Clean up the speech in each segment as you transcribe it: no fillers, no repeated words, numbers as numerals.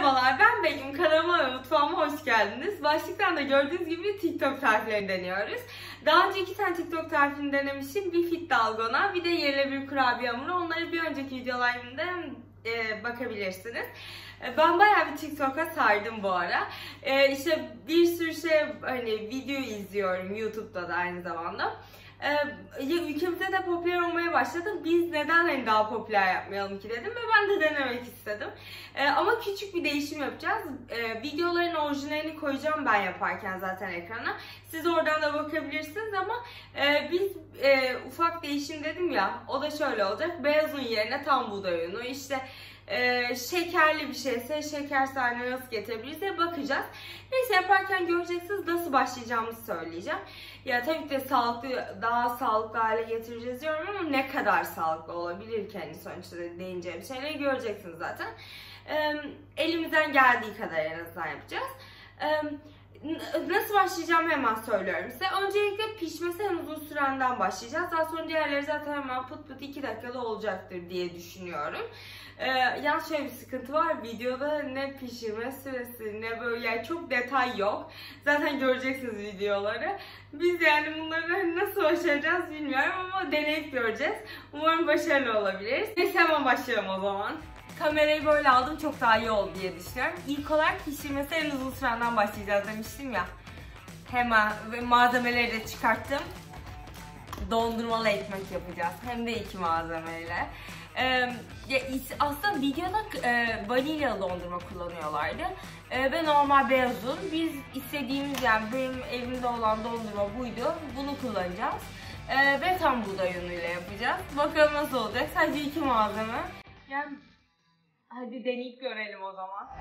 Merhabalar, ben Begüm. Kanalıma ve mutfağıma hoş geldiniz. Başlıktan da gördüğünüz gibi TikTok tariflerini deniyoruz. Daha önce 2 tane TikTok tarifini denemişim. Bir fit dalgona, bir de yenilebilir kurabiye hamuru. Onları bir önceki videolarımda bakabilirsiniz. Ben bayağı bir TikTok'a sardım bu ara. İşte bir sürü video izliyorum YouTube'da da aynı zamanda. Ülkemizde de popüler olmaya başladı. Biz neden daha popüler yapmayalım ki dedim ve ben de denemek istedim. Ama küçük bir değişim yapacağız. Videoların orijinalini koyacağım ben yaparken zaten ekrana. Siz oradan da bakabilirsiniz ama biz ufak değişim dedim ya, o da şöyle olacak. Beyaz un yerine tam buğday unu, işte şekerli bir şeyse şeker haline nasıl getirebiliriz diye bakacağız. Neyse, yaparken göreceksiniz, nasıl başlayacağımızı söyleyeceğim. Ya tabii ki de daha sağlıklı hale getireceğiz diyorum ama ne kadar sağlıklı olabilir ki, hani sonuçta değineceğim şeyleri göreceksiniz zaten. Elimizden geldiği kadar en azından yapacağız. Nasıl başlayacağımı hemen söylüyorum size. Öncelikle pişmesi en uzun sürenden başlayacağız. Daha sonra diğerleri zaten hemen pıt pıt 2 dakikada olacaktır diye düşünüyorum. Yalnız şöyle bir sıkıntı var. Videoda ne pişirme süresi ne böyle, yani çok detay yok. Zaten göreceksiniz videoları. Biz yani bunları nasıl başaracağız bilmiyorum ama deneyip göreceğiz. Umarım başarılı olabiliriz. Neyse, hemen başlayalım o zaman. Kamerayı böyle aldım, çok daha iyi oldu diye düşünüyorum. İlk olarak pişirmesi en uzun süreden başlayacağız demiştim ya. Hemen malzemeleri de çıkarttım. Dondurmalı ekmek yapacağız. Hem de 2 malzemeyle. Aslında videoda vanilyalı dondurma kullanıyorlardı. Ve normal beyaz un. Biz istediğimiz, yani benim evimde olan dondurma buydu. Bunu kullanacağız. Ve tam buğday unuyla yapacağız. Bakalım nasıl olacak. Sadece 2 malzeme. Yani hadi deneyip görelim o zaman.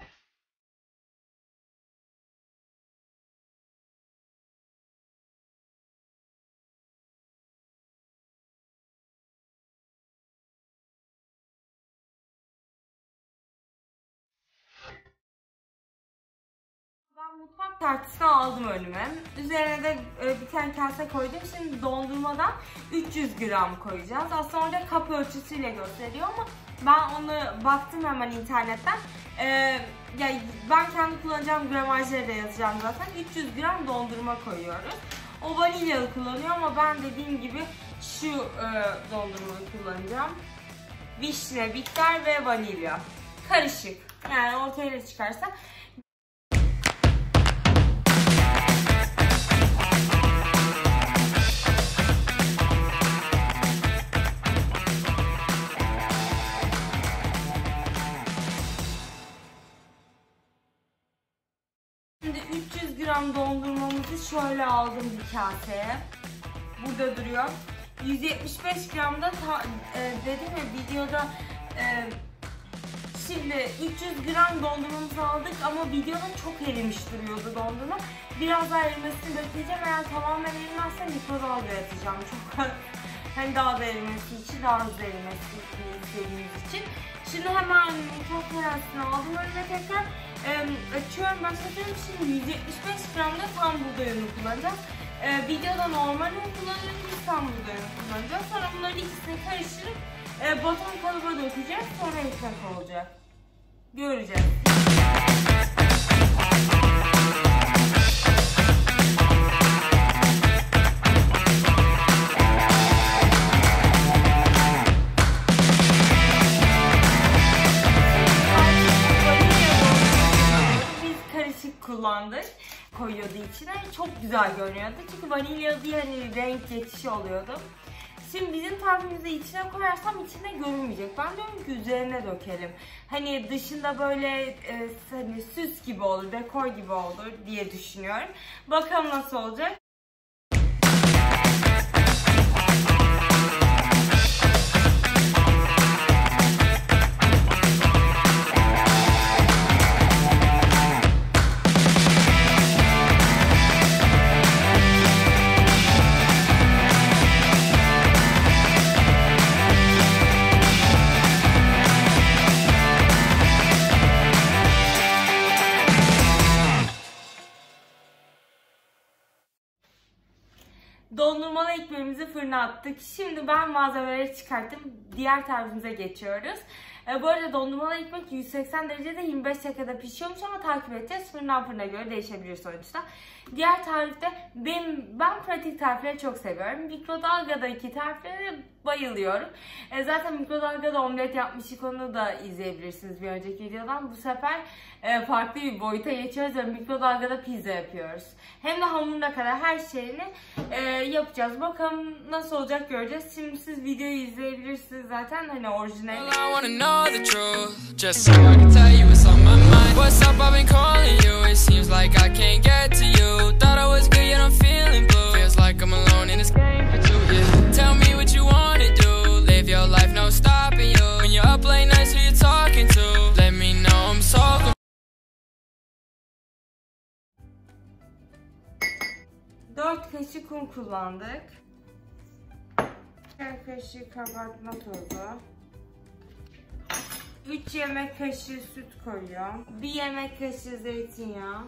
Ben mutfak tartısını aldım önüme. Üzerine de bir tane kase koydum. Şimdi dondurmadan 300 gram koyacağız. Aslında orada kap ölçüsüyle gösteriyor ama ben onu baktım hemen internetten. Yani ben kendi kullanacağım gramajları da yazacağım zaten. 300 gram dondurma koyuyoruz. O vanilyalı kullanıyor ama ben dediğim gibi şu dondurmayı kullanacağım. Vişne, bitter ve vanilya. Karışık. Yani ortaya da çıkarsa. Şimdi 300 gram dondurmamızı şöyle aldım bir kaseye. Burada duruyor. 175 gram da dedim ya videoda, şimdi 300 gram dondurmamızı aldık ama videoda çok erimiş duruyordu dondurma. Biraz daha erimesini bekleyeceğim. Eğer tamamen erimezse mikrodalgaya atacağım. Çok hani daha da erimesi için, daha hızlı erimesini istediğimiz için. Şimdi hemen mutfak terasını aldım önüne tekrar. Açıyorum, başlatıyorum. Şimdi 175 gram da tam buğday unu kullanacağız. Videoda normal un kullanıyoruz, biz tam buğday unu kullanacağız. Sonra bunların ikisini karıştırıp baton kalıba dökeceğiz. Sonra ekmek olacak. Göreceğiz. Kullandık, koyuyordu içine, çok güzel görünüyordu çünkü vanilya diye hani renk geçişi oluyordu. Şimdi bizim tarifimizi içine koyarsam içine görünmeyecek. Ben diyorum ki üzerine dökelim. Hani dışında böyle hani süs gibi olur, dekor gibi olur diye düşünüyorum. Bakalım nasıl olacak. Dondurmalı ekmeğimizi fırına attık. Şimdi ben malzemeleri çıkarttım. Diğer tarifimize geçiyoruz. Bu arada dondurmalı ekmek 180 derecede 25 dakikada pişiyormuş ama takip edeceğiz. Fırından fırına göre değişebilir sonuçta. Diğer tarifte ben pratik tarifleri çok seviyorum. Mikrodalgadaki tariflere bayılıyorum. Zaten mikrodalgada omlet yapmıştık, onu da izleyebilirsiniz bir önceki videodan. Bu sefer farklı bir boyuta geçiyoruz ve mikrodalgada pizza yapıyoruz. Hem de hamuruna kadar her şeyini yapacağız. Bakalım nasıl olacak göreceğiz. Şimdi siz videoyu izleyebilirsiniz zaten, hani orijinali. Tell me what you wanna do. Live your life, no stopping you. When you're up late nights, who you talking to? Let me know I'm so. 4 kaşık un kullandık. 1 kaşık kabartma tozu. 3 yemek kaşığı süt koyuyorum. 1 yemek kaşığı zeytinyağı.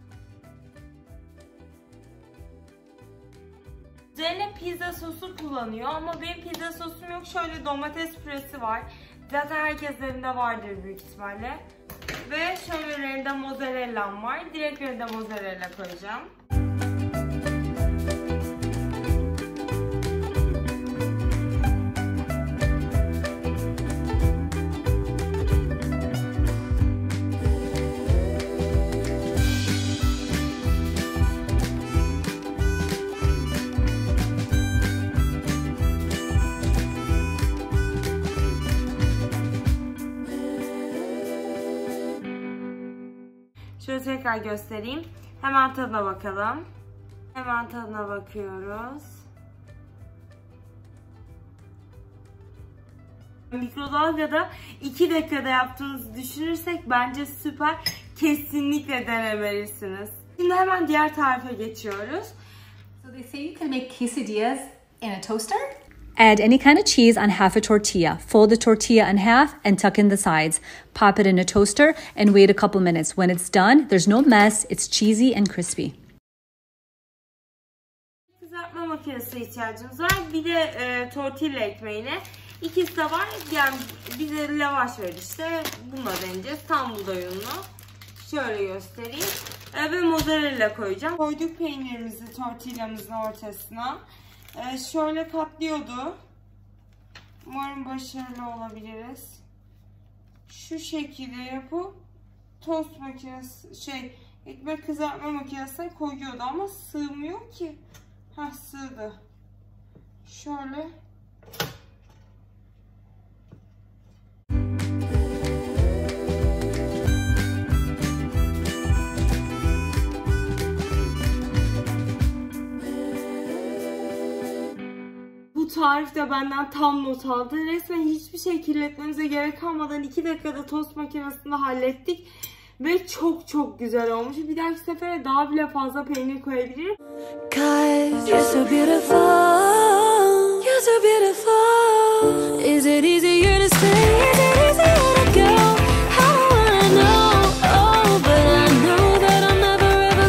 Üzerine pizza sosu kullanıyor ama benim pizza sosum yok. Şöyle domates püresi var. Zaten herkesin evinde vardır büyük ihtimalle. Ve şöyle rende mozzarella'm var. Direkt rende mozzarella koyacağım. Şöyle tekrar göstereyim. Hemen tadına bakalım. Hemen tadına bakıyoruz. Mikrodalgada 2 dakikada yaptığınızı düşünürsek bence süper. Kesinlikle denemelisiniz. Şimdi hemen diğer tarife geçiyoruz. So they say you can make quesadillas in a toaster. Add any kind of cheese on half a tortilla. Fold the tortilla in half and tuck in the sides. Pop it in a toaster and wait a couple minutes. When it's done, there's no mess. It's cheesy and crispy. Kızartma makinesi ihtiyacımız var. Bir de tortilla ekmeğine. İkisi de var. Yani bize lavaş ver işte. Bununla deneyeceğiz. Tam buğday ununu. Şöyle göstereyim. Ve mozzarella koyacağım. Koyduk peynirimizi tortillamızın ortasına. Şöyle katlıyordu. Umarım başarılı olabiliriz. Şu şekilde yapıp tost makinesi, ekmek kızartma makinesine koyuyordu ama sığmıyor ki. Sığdı. Şöyle. Bu tarif de benden tam not aldı. Resmen hiçbir şey kirletmemize gerek kalmadan 2 dakikada tost makinesinde hallettik. Ve çok çok güzel olmuş. Bir dahaki sefere daha bile fazla peynir koyabilirim. You're so beautiful. You're so beautiful. Is it easier to stay? Is it easier to go? I don't wanna know. Oh, but I know that I'll never ever.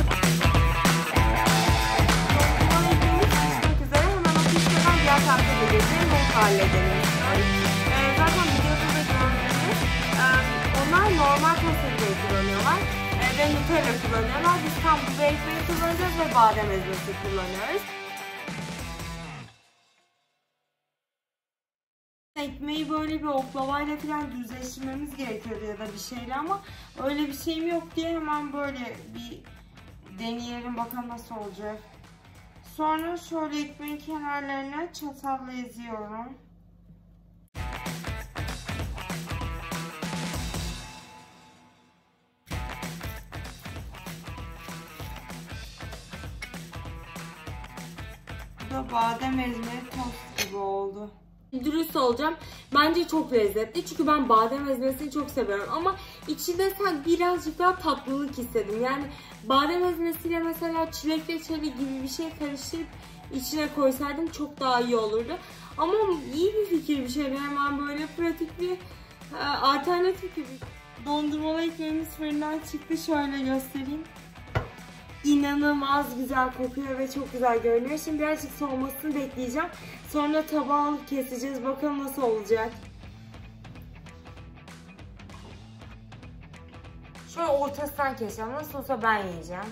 Hemen o pişmeden diğer tarife geçelim. Bu halledelim. Zaten videoda da gördüğünüz onlar normal tost ekmeği kullanıyorlar. Ve Nutella kullanıyorlar. Biz tam bu ekmeği kullanacağız ve badem ezmesi kullanıyoruz. Ekmeği böyle bir oklavayla falan düzleştirmemiz gerekiyordu ya da bir şeyle ama öyle bir şeyim yok diye hemen böyle bir deneyelim bakalım nasıl olacak. Sonra şöyle ekmeğin kenarlarına çatalla eziyorum. Bu da badem ezmeli tost gibi oldu. Dürüst olacağım. Bence çok lezzetli. Çünkü ben badem ezmesini çok seviyorum. Ama içinde sen birazcık daha tatlılık istedim. Yani badem ezmesiyle mesela çilek reçeli gibi bir şey karıştırıp içine koysaydım çok daha iyi olurdu. Ama iyi bir fikir bir şey. Hemen böyle pratik bir alternatif gibi. Dondurmalı ekmeğimiz fırından çıktı. Şöyle göstereyim. İnanılmaz güzel kokuyor ve çok güzel görünüyor. Şimdi birazcık soğumasını bekleyeceğim. Sonra tabağa alıp keseceğiz. Bakalım nasıl olacak. Şöyle ortasından keseceğim. Nasıl olsa ben yiyeceğim.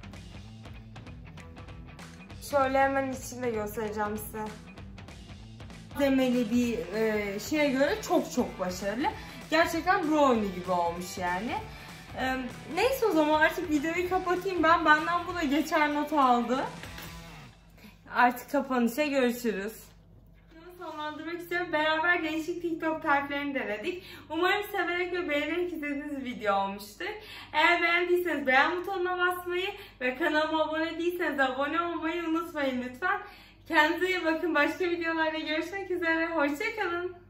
Şöyle hemen içinde göstereceğim size. Demeli bir şeye göre çok başarılı. Gerçekten brownie gibi olmuş yani. Neyse o zaman artık videoyu kapatayım ben. Benden bu da geçer not aldı. Artık kapanışa görüşürüz. Sonlandırmak istiyorum. Beraber değişik TikTok tariflerini denedik. Umarım severek ve beğenerek izlediğiniz video olmuştur. Eğer beğendiyseniz beğen butonuna basmayı ve kanalıma abone değilseniz abone olmayı unutmayın lütfen. Kendinize iyi bakın. Başka videolarda görüşmek üzere. Hoşça kalın.